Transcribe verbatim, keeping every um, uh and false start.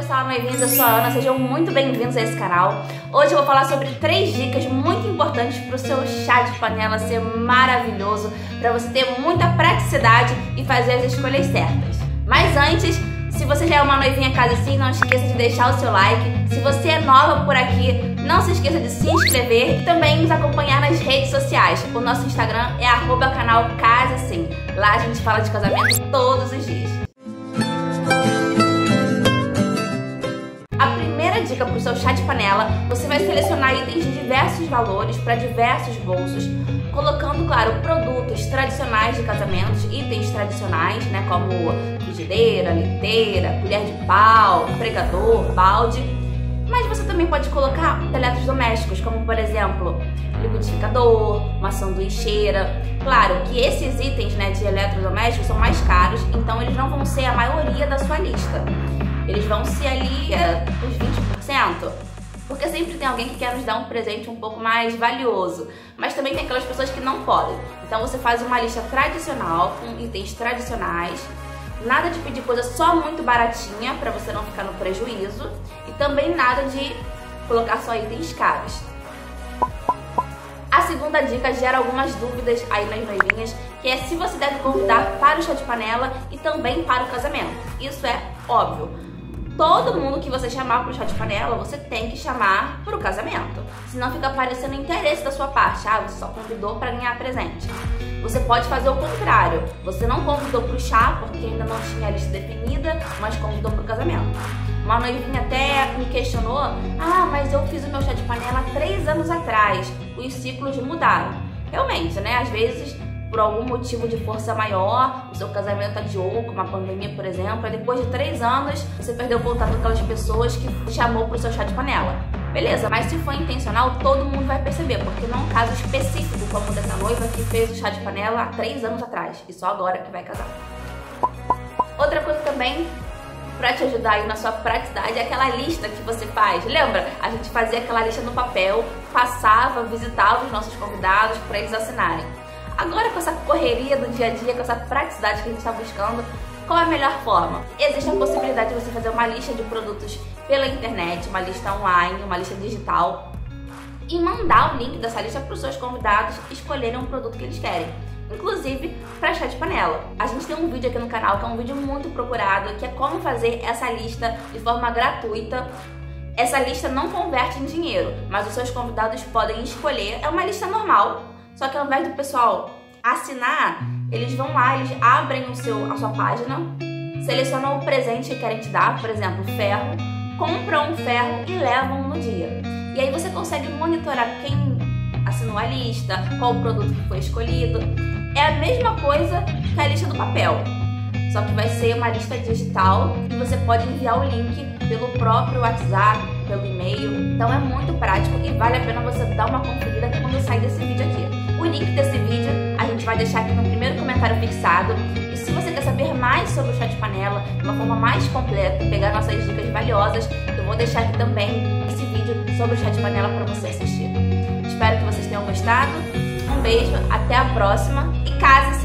pessoal, noivinhos, eu sou a Ana, sejam muito bem-vindos a esse canal. Hoje eu vou falar sobre três dicas muito importantes para o seu chá de panela ser maravilhoso, para você ter muita praticidade e fazer as escolhas certas. Mas antes, se você já é uma noivinha casa assim, não esqueça de deixar o seu like. Se você é nova por aqui, não se esqueça de se inscrever e também nos acompanhar nas redes sociais. O nosso Instagram é arroba canal Casa Assim. Lá a gente fala de casamento todos os dias. Dica para o seu chá de panela, você vai selecionar itens de diversos valores para diversos bolsos, colocando, claro, produtos tradicionais de casamentos, itens tradicionais, né, como frigideira, liteira, colher de pau, pregador, balde. Mas você também pode colocar eletrodomésticos, como por exemplo, liquidificador, uma sanduicheira. Claro que esses itens, né, de eletrodomésticos são mais caros, então eles não vão ser a maioria da sua lista. Eles vão ser ali é, uns vinte por cento, porque sempre tem alguém que quer nos dar um presente um pouco mais valioso, mas também tem aquelas pessoas que não podem. Então você faz uma lista tradicional, com itens tradicionais, nada de pedir coisa só muito baratinha para você não ficar no prejuízo, e também nada de colocar só itens caros. A segunda dica gera algumas dúvidas aí nas noivinhas, que é se você deve convidar para o chá de panela e também para o casamento. Isso é óbvio. Todo mundo que você chamar para o chá de panela, você tem que chamar para o casamento. Senão fica parecendo interesse da sua parte. Ah, você só convidou para ganhar presente. Você pode fazer o contrário. Você não convidou para o chá porque ainda não tinha a lista definida, mas convidou para o casamento. Uma noivinha até me questionou: ah, mas eu fiz o meu chá de panela há três anos atrás. Os ciclos mudaram. Realmente, né? Às vezes, por algum motivo de força maior, o seu casamento adiou, como a pandemia, por exemplo, e depois de três anos, você perdeu o contato com aquelas pessoas que chamou para o seu chá de panela. Beleza, mas se for intencional, todo mundo vai perceber, porque não é um caso específico como dessa noiva que fez o chá de panela há três anos atrás, e só agora que vai casar. Outra coisa também, pra te ajudar aí na sua praticidade, é aquela lista que você faz. Lembra? A gente fazia aquela lista no papel, passava, visitava os nossos convidados para eles assinarem. Agora, com essa correria do dia a dia, com essa praticidade que a gente está buscando, qual é a melhor forma? Existe a possibilidade de você fazer uma lista de produtos pela internet, uma lista online, uma lista digital, e mandar o link dessa lista para os seus convidados escolherem um produto que eles querem. Inclusive para chá de panela. A gente tem um vídeo aqui no canal que é um vídeo muito procurado, que é como fazer essa lista de forma gratuita. Essa lista não converte em dinheiro, mas os seus convidados podem escolher. É uma lista normal, só que ao invés do pessoal assinar, eles vão lá, eles abrem o seu, a sua página, selecionam o presente que querem te dar, por exemplo, ferro, compram um ferro e levam no dia. E aí você consegue monitorar quem assinou a lista, qual o produto que foi escolhido. É a mesma coisa que a lista do papel, só que vai ser uma lista digital e você pode enviar o link pelo próprio WhatsApp, pelo e-mail. Então é muito prático e vale a pena você dar uma conferida quando sair desse vídeo aqui. O link desse vídeo a gente vai deixar aqui no primeiro comentário fixado. E se você quer saber mais sobre o chá de panela, de uma forma mais completa, pegar nossas dicas valiosas, eu vou deixar aqui também esse vídeo sobre o chá de panela para você assistir. Espero que vocês tenham gostado. Um beijo, até a próxima e case-se!